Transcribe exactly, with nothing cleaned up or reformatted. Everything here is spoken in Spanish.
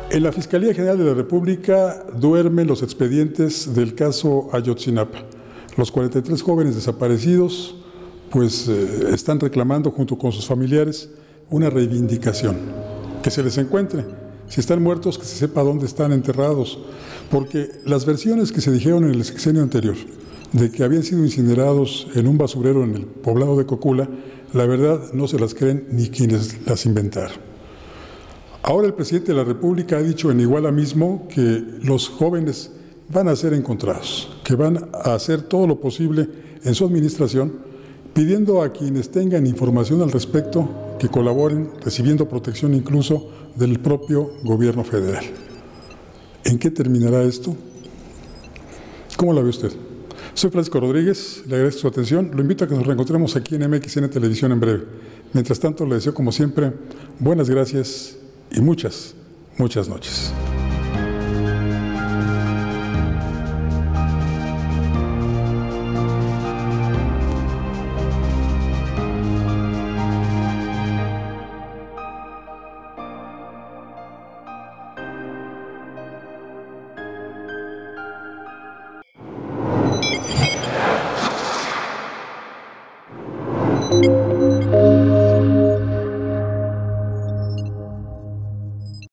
En la Fiscalía General de la República duermen los expedientes del caso Ayotzinapa. Los cuarenta y tres jóvenes desaparecidos pues eh, están reclamando junto con sus familiares una reivindicación, que se les encuentre. Si están muertos, que se sepa dónde están enterrados, porque las versiones que se dijeron en el sexenio anterior, de que habían sido incinerados en un basurero en el poblado de Cocula, la verdad no se las creen ni quienes las inventaron. Ahora el presidente de la República ha dicho en Iguala mismo que los jóvenes van a ser encontrados, que van a hacer todo lo posible en su administración, pidiendo a quienes tengan información al respecto que colaboren, recibiendo protección incluso del propio gobierno federal. ¿En qué terminará esto? ¿Cómo la ve usted? Soy Francisco Rodríguez, le agradezco su atención, lo invito a que nos reencontremos aquí en M X N Televisión en breve. Mientras tanto, le deseo como siempre buenas gracias y muchas, muchas noches.